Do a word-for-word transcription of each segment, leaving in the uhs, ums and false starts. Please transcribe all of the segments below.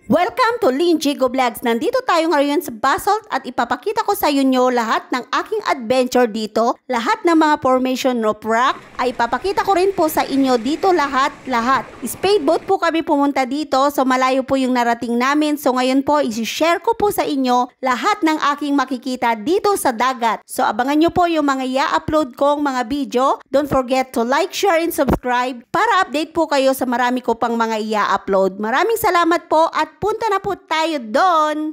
Welcome to Lin Jigo Vlogs. Nandito tayo ngayon sa Basalt at ipapakita ko sa inyo lahat ng aking adventure dito. Lahat ng mga formation of rock ay ipapakita ko rin po sa inyo dito lahat-lahat. Speedboat po kami pumunta dito, so malayo po yung narating namin. So ngayon po isi-share ko po sa inyo lahat ng aking makikita dito sa dagat. So abangan nyo po yung mga i-upload kong mga video. Don't forget to like, share, and subscribe para update po kayo sa marami ko pang mga i-upload. Maraming salamat po at punta na po tayo doon.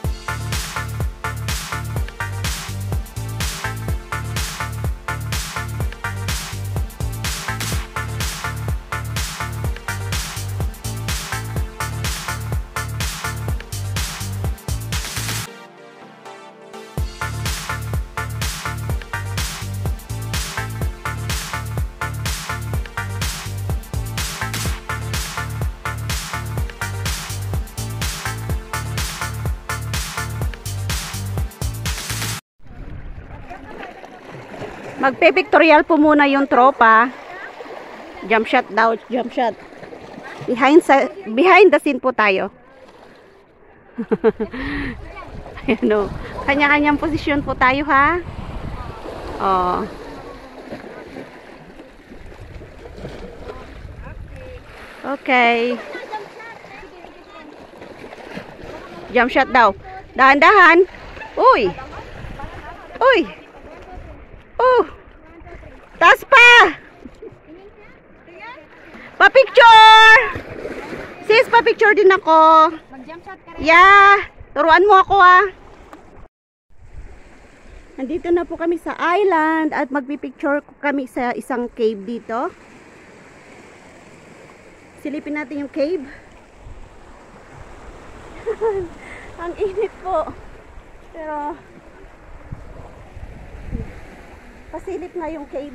Magpe-pictorial po muna yung tropa. Jump shot daw, jump shot. Behind sa behind the scene po tayo. Ayan o. Kanya-kanyang posisyon po tayo ha. Oh. Okay. Jump shot daw. Dahan-dahan. Uy. Uy. Oh, taas pa. Pa-picture. Sis, pa-picture din ako. Mag-jump shot ka rin. Yeah, turuan mo ako ah. Nandito na po kami sa island at magpi-picture kami sa isang cave dito. Silipin natin yung cave. Ang init po. Pero pasilip nga yung cave.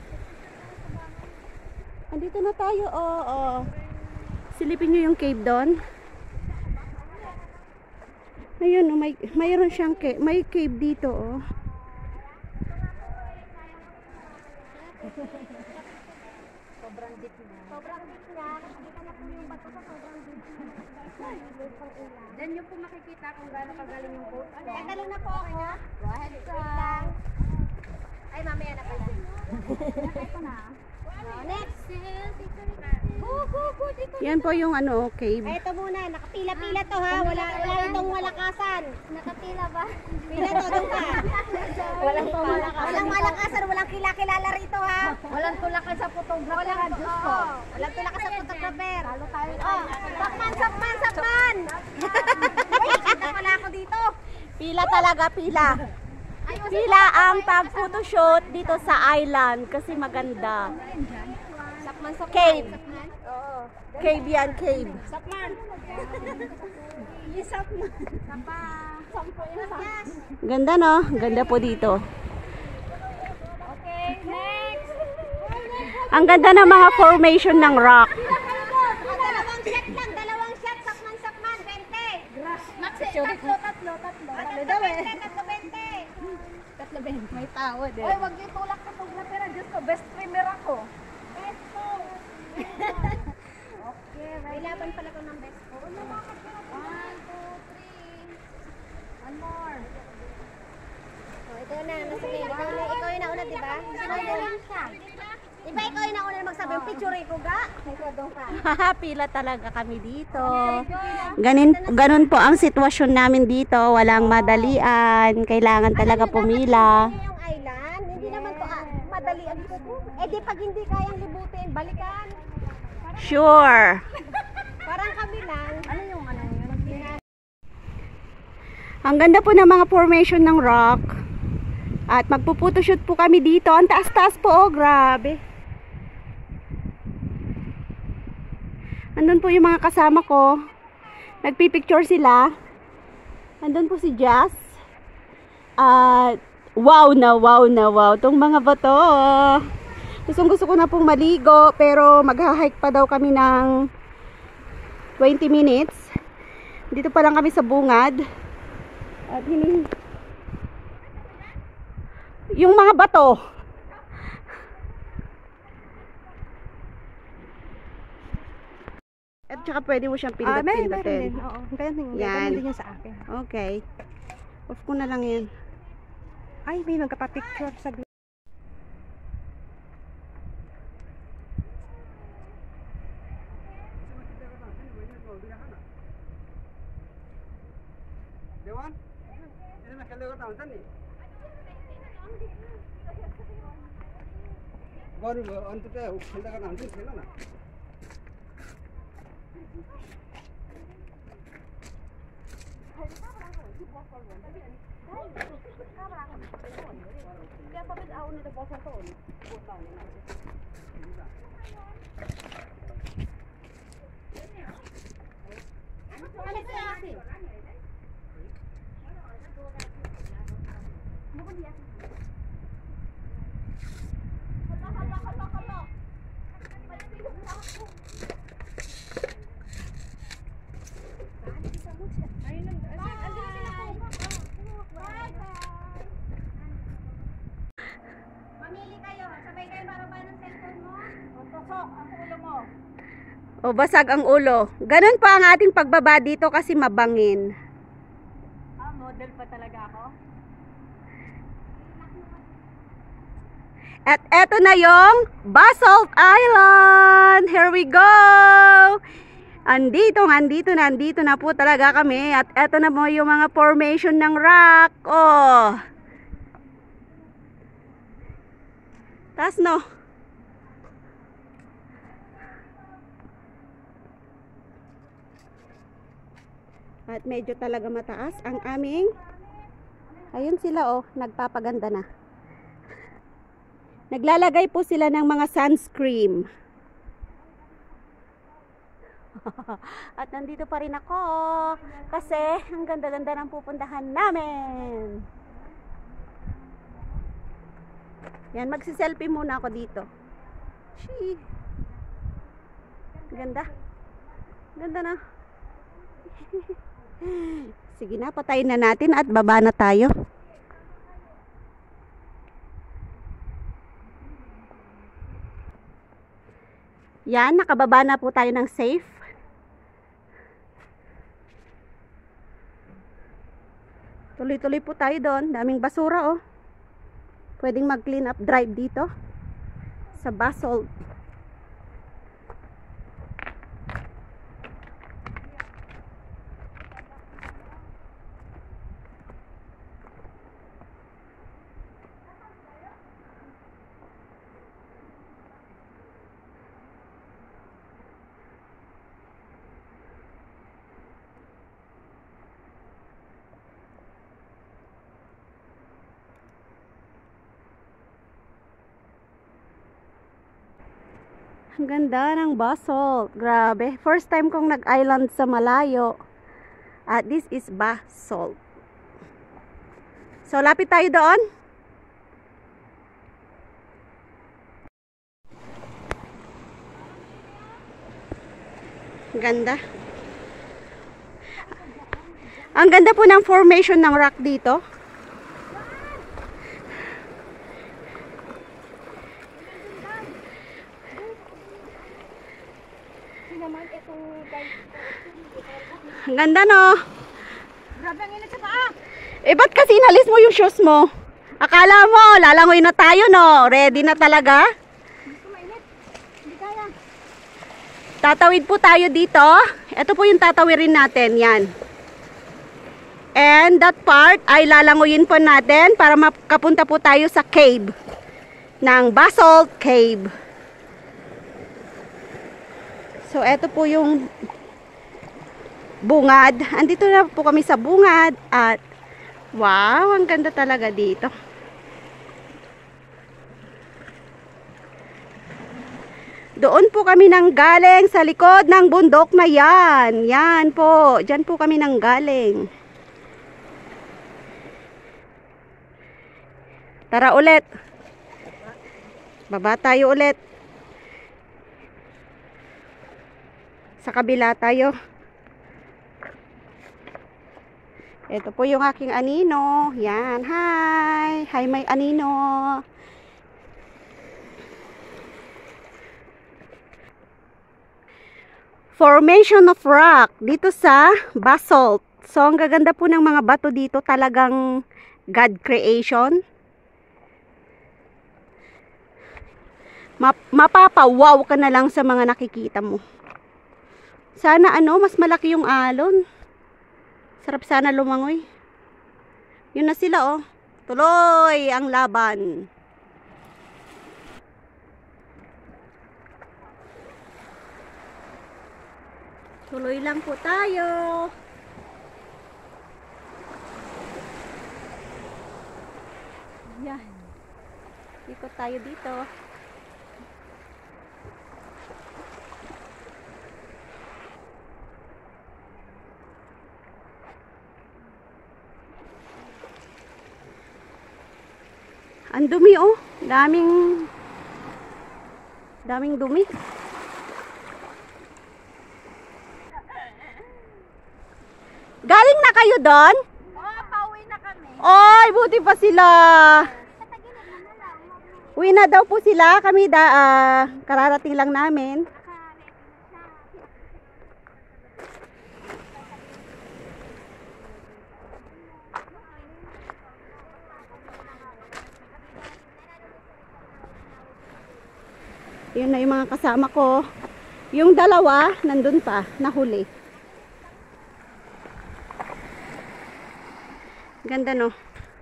Andito na tayo. Oo, oh, oh. Silipin nyo yung cave doon. Ayun, oh, may, mayroon siyang cave. May cave dito. Oh. Sobrang deep na. Sobrang deep na. Nakikita na po yung bato sa sobrang deep na. Diyan nyo po makikita kung gaano kagaling yung boat. Tatalo na po ako. Go ahead, sir. Ay, mamaya na pala. Ito na. Next. Yan po yung ano, cave. Ay, ito muna. Nakapila-pila to ha. Wala, wala itong walakasan. Nakapila ba? Pila to, doon ka. Walang walakasan. Walang walakasan. Walang kila-kilala rito ha. Walang tulakan sa photographer. Walang, oh, walang tulakan sa photographer. Lalo tayo. Oh, sakman, sakman, sakman. Uy, kita pala ako dito. Pila talaga, pila. Pila ang pag-photoshoot dito sa island kasi maganda. Sakman, sakman. Cave. Oo. Cave yan, cave. Sakman. Sakman. Sapa. Sampo yun. Ganda no? Ganda po dito. Okay, next. Ang ganda ng mga formation ng rock. Dalawang shot lang, dalawang shot. Sakman, sakman. Bente. Tatlo, tatlo, tatlo. Tatlo daw eh. Tatlo, bente. Tatlo, bente. May tawad Oy, wag niyo tulak sa photographer. Diyos ko, best streamer ako. Best ko. Okay, may laban pala ko ng best ko. One, two, three. One more. Oh, ito na. Nasa game. Ikaw, ikaw yung nauna, diba? Sino yung siya? Diba ikaw yung nauna magsabi yung picture ko ga? Ikaw doon ka. Pila talaga kami dito. Ganin, ganun po ang sitwasyon namin dito. Walang madalian. Kailangan talaga pumila. Yung island, hindi naman to ah, madalian dito. Eh di pag hindi kayang libutin, balikan. Sure. Parang kami lang. Ano yung ano yun? Ang ganda po ng mga formation ng rock. At magpuputoshoot po kami dito. Ang taas-taas po, oh, grabe. Andun po yung mga kasama ko. Nagpipicture sila. Andun po si Jazz. At wow na wow na wow. Itong mga bato. Gustong gusto ko na pong maligo. Pero magha-hike pa daw kami ng twenty minutes. Dito pa lang kami sa bungad. At hini yung mga bato. At saka pwede mo siyang Ah, may, meron pindot-pindutin. din. Oo. Ganun, Yan. ganun din yung sa akin. Okay. Off ko na lang yan. Ay, may magkapapicture sa group. Dewan? Ini nak kalau kau tahu ni. Baru untuk tu, kita kan nanti sana na. O, basag ang ulo. Ganun pa ang ating pagbaba dito kasi mabangin. Ah, model pa talaga ako. At eto na yung Basalt Island. Here we go. Andito, andito na, andito na po talaga kami. At eto na mo yung mga formation ng rock. Oh. Tas no. At medyo talaga mataas ang aming. Ayun sila oh, nagpapaganda na. Naglalagay po sila ng mga sunscreen. At nandito pa rin ako kasi ang ganda-ganda ng pupuntahan namin. Yan, magsi-selfie muna ako dito. Shee. Ganda. Ganda na. Sige na, patayin na natin at baba na tayo. Yan, nakababa na po tayo ng safe. Tuloy-tuloy po tayo doon. Daming basura oh. Pwedeng mag-clean up drive dito sa Basalt. Ang ganda ng Basalt. Grabe. First time kong nag-island sa malayo. At this is Basalt. So, lapit tayo doon. Ang ganda. Ang ganda po ng formation ng rock dito. Ang ganda no. Grabe ang init sa paa. Eh ba't kasi inalis mo yung shoes mo? Akala mo lalangoy na tayo no. Ready na talaga? Hindi ko mainit. Hindi kaya. Tatawid po tayo dito. Ito po yung tatawirin natin. Yan. And that part ay lalangoyin po natin para makapunta po tayo sa cave ng Basalt Cave. So eto po yung bungad. Andito na po kami sa bungad at wow, ang ganda talaga dito. Doon po kami nang galing sa likod ng bundok na yan. Yan po, dyan po kami nang galing. Tara ulit. Baba tayo ulit. Sa kabila tayo. Ito po yung aking anino. Yan. Hi. Hi, may anino. Formation of rock dito sa Basalt. So, ang gaganda po ng mga bato dito, talagang God creation. Map mapapawaw ka na lang sa mga nakikita mo. Sana ano, mas malaki yung alon. Sarap sana lumangoy. Yun na sila oh. Tuloy ang laban. Tuloy lang po tayo. Yan. Ikot tayo dito. Ang dumi oh. Daming daming dumi. Galing na kayo doon? Oo, pauwi na kami. Oy, buti pa sila. Uwi na daw po sila. Kami da, uh, kararating lang namin. Yun na yung mga kasama ko. Yung dalawa, nandun pa, nahuli. Ganda no?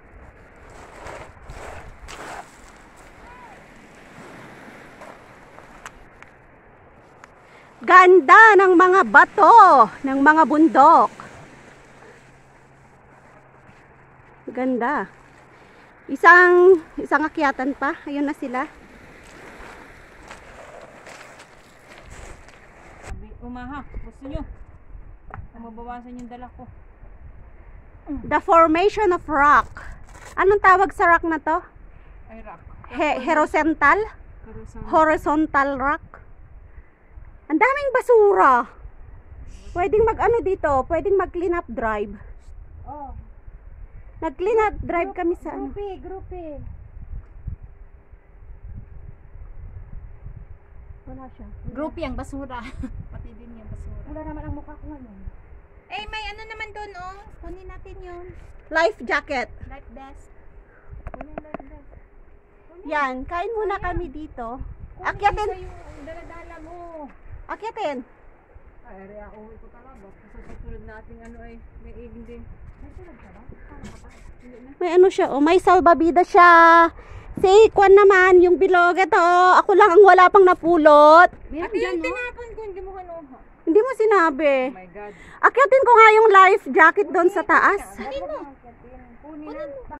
Ganda ng mga bato, ng mga bundok. Ganda. Isang, isang akyatan pa. Ayun na sila. Umaha, gusto nyo. Mabawasan yung dala ko. The formation of rock. Anong tawag sa rock na to? Ay, rock. He horizontal? Horizontal rock. Ang daming basura. Pwedeng mag ano dito, pwedeng mag clean up drive. Oh. Nag clean up drive kami sa ano. Grupi, grupi. Wala siya. Groupie ang basura. Pati din yung basura. Wala naman ang mukha ko ngayon. Eh, may ano naman doon, oh. Kunin natin yun. Life jacket. Life vest. Kunin light vest. Yan, kain muna kami dito. Kunin Akyatin. sa yung daladala mo. Akyatin. Ay, ari ako uwi ko talaga. Kasi sa sunod nating ano ay may ibig din. May tulog ka ba? Paano ka ba? Hindi na. May ano siya, oh, may salbabida siya. Si Kwan naman, yung bilog ito, oh, ako lang ang wala pang napulot. Meron Ate, dyan, yung no? tinapon ko, hindi mo kanuha. Hindi mo sinabi. Oh my God. Akyatin ko nga yung life jacket doon sa taas. Kunin mo. Kunin mo.